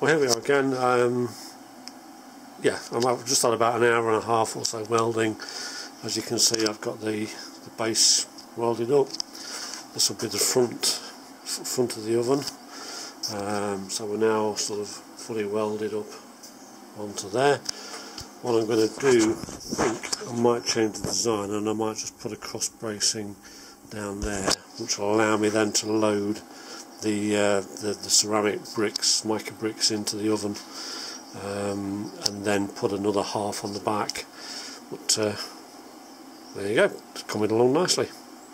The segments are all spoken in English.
Well, here we are again. Yeah, I've just had about an hour and a half or so welding. As you can see, I've got the base welded up. This will be the front of the oven. So we're now sort of fully welded up onto there. What I'm going to do, I think I might change the design, and I might just put a cross bracing down there, which will allow me then to load the ceramic bricks, mica bricks, into the oven, and then put another half on the back. But there you go, it's coming along nicely.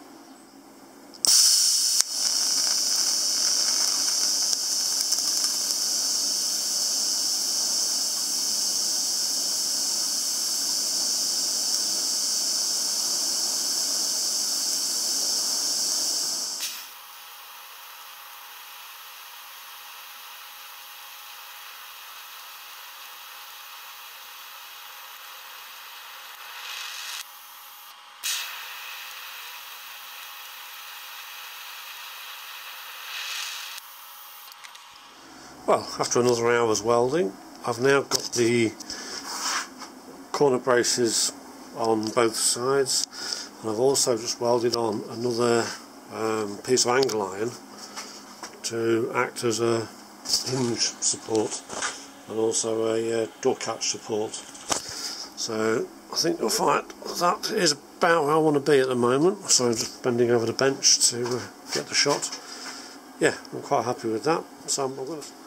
Well, after another hour's welding, I've now got the corner braces on both sides, and I've also just welded on another piece of angle iron to act as a hinge support and also a door catch support. So I think you'll find that is about where I want to be at the moment. So I'm just bending over the bench to get the shot. Yeah, I'm quite happy with that. So I'm going to...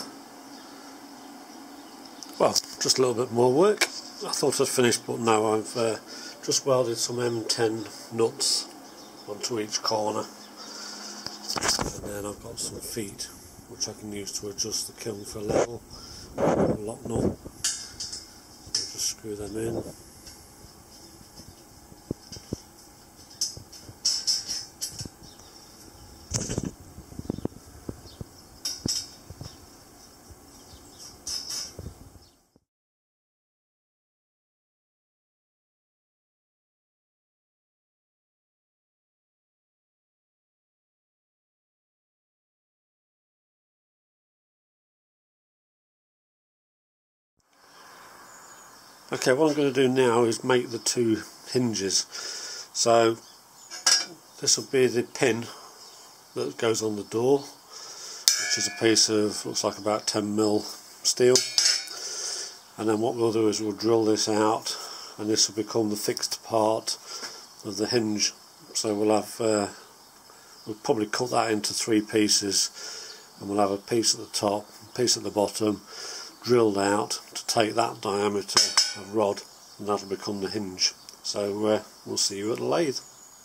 Well, just a little bit more work. I thought I'd finished, but no, I've just welded some M10 nuts onto each corner, and then I've got some feet which I can use to adjust the kiln for level. A lock nut. So just screw them in. Okay, what I'm going to do now is make the two hinges. So this will be the pin that goes on the door, which is a piece of, looks like about 10mm steel. And then what we'll do is we'll drill this out, and this will become the fixed part of the hinge. So we'll have, we'll probably cut that into 3 pieces, and we'll have a piece at the top, a piece at the bottom, drilled out to take that diameter of rod, and that'll become the hinge. So we'll see you at the lathe.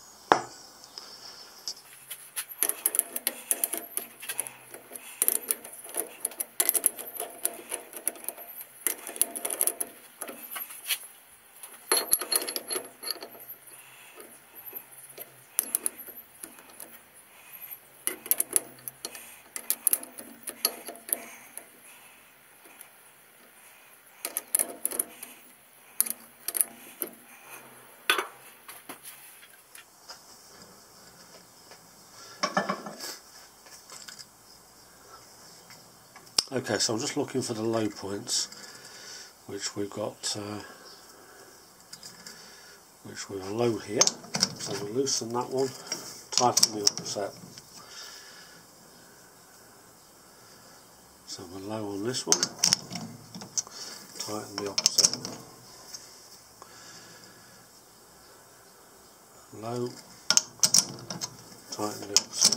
Okay, so I'm just looking for the low points, which we've got, which we are low here. So we'll loosen that one, tighten the opposite. So we're low on this one, tighten the opposite. Low, tighten the opposite.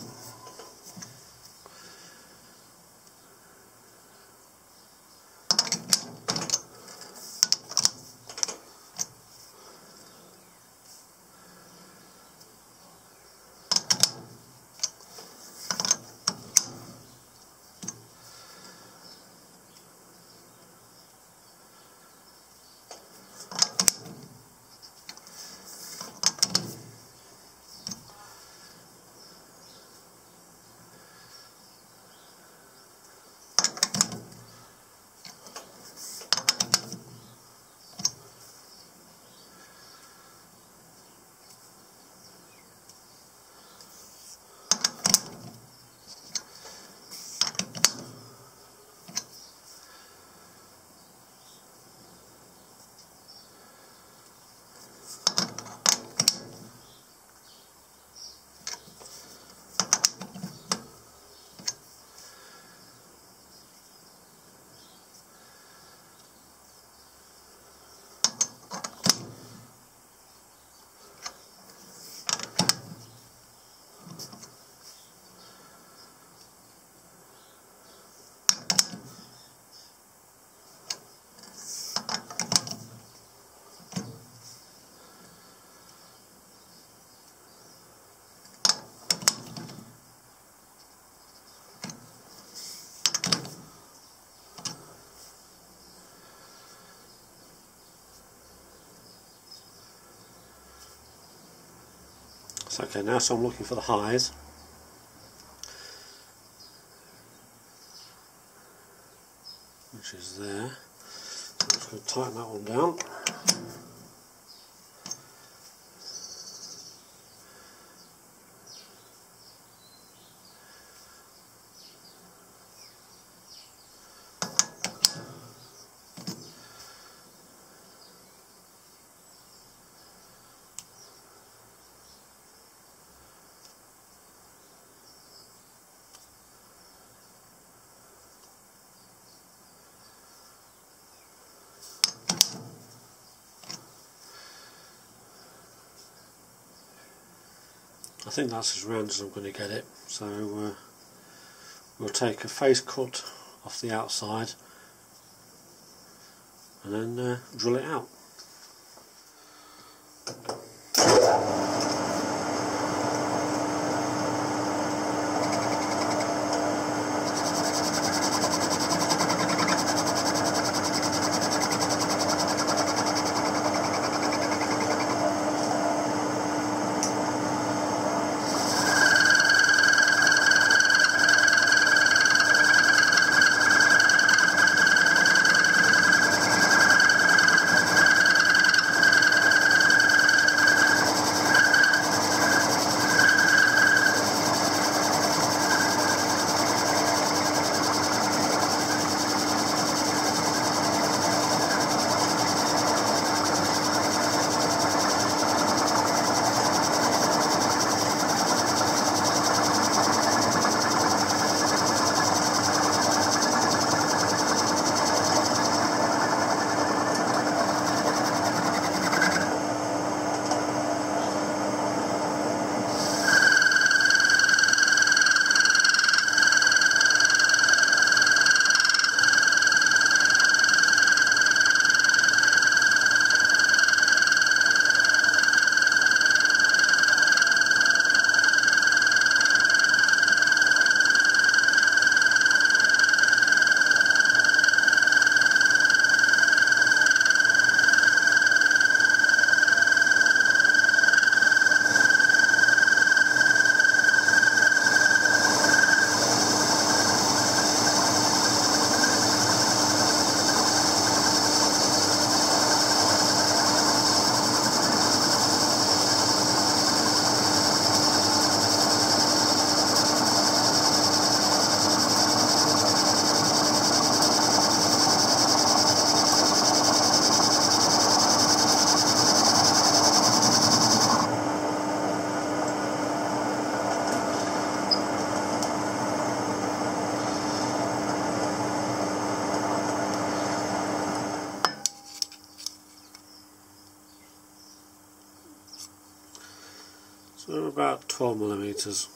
So okay, now so I'm looking for the highs. Which is there. So I'm just going to tighten that one down. I think that's as round as I'm going to get it, so we'll take a face cut off the outside and then drill it out. So about 12 millimeters.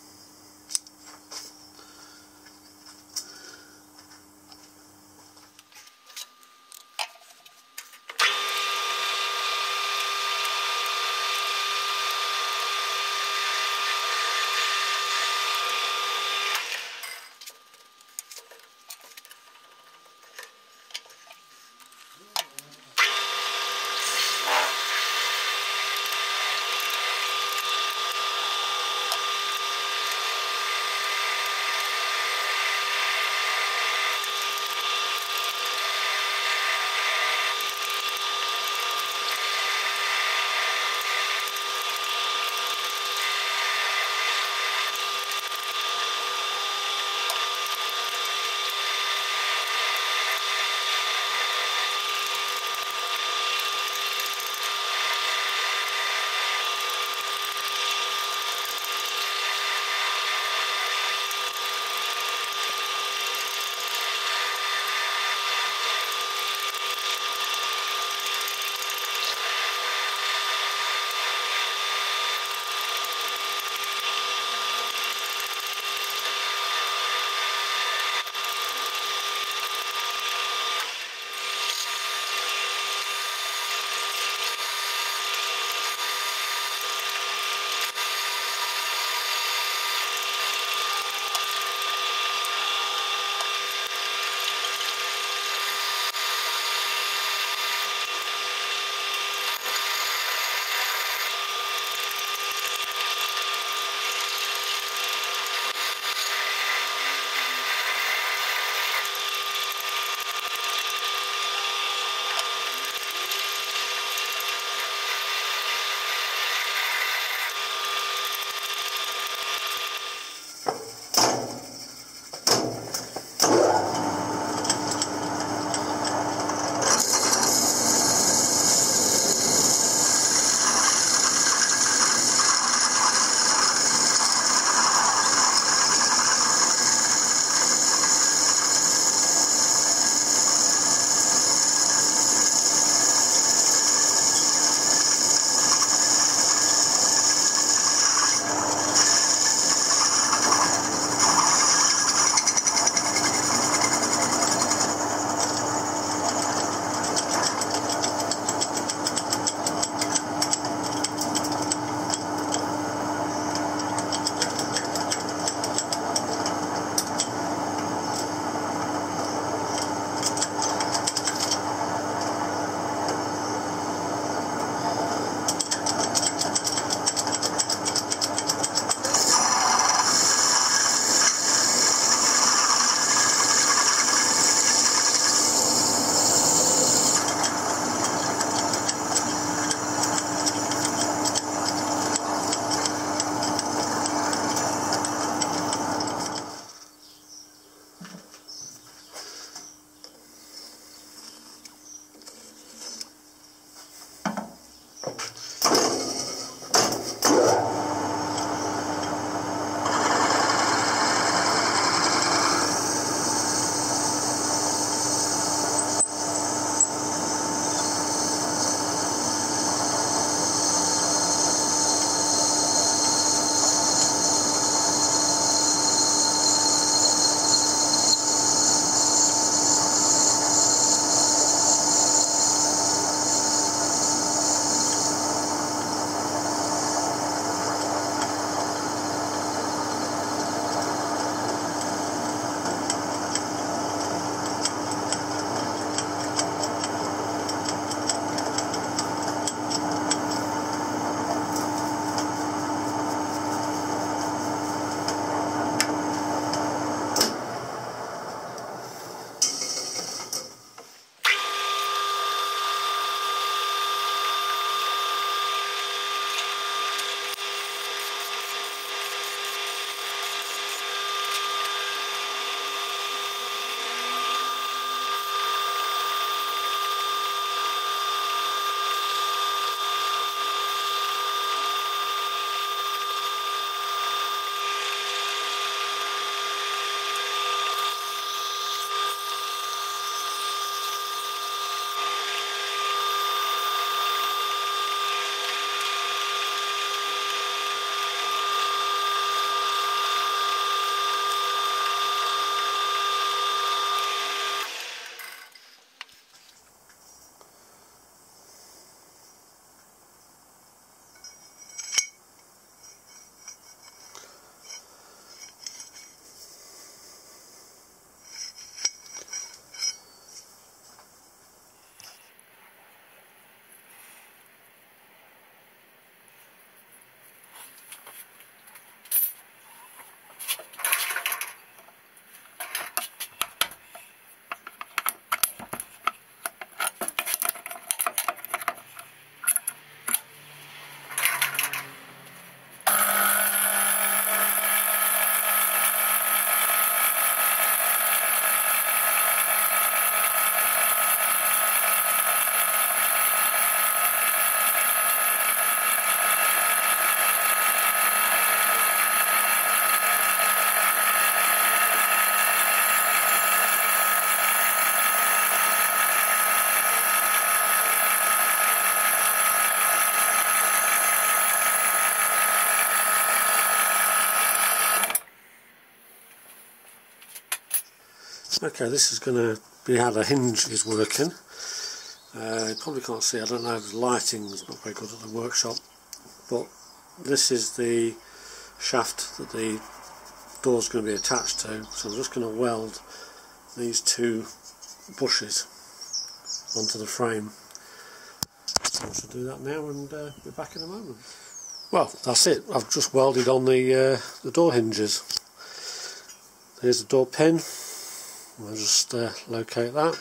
Okay, this is going to be how the hinge is working. You probably can't see, I don't know, the lighting's not very good at the workshop, but this is the shaft that the door's going to be attached to, so I'm just going to weld these two bushes onto the frame. So I shall do that now and be back in a moment. Well, that's it, I've just welded on the door hinges. Here's the door pin. I'll just locate that.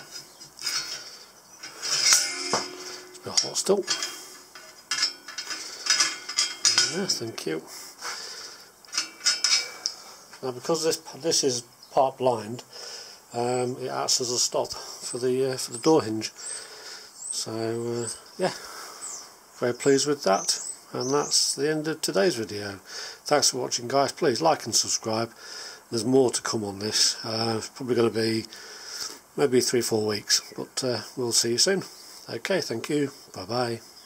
It's a bit hot still. Yes, thank you. Now, because this is part blind, it acts as a stop for the door hinge. So yeah, very pleased with that. And that's the end of today's video. Thanks for watching, guys. Please like and subscribe. There's more to come on this. It's probably going to be maybe 3-4 weeks, but we'll see you soon. Okay, thank you. Bye bye.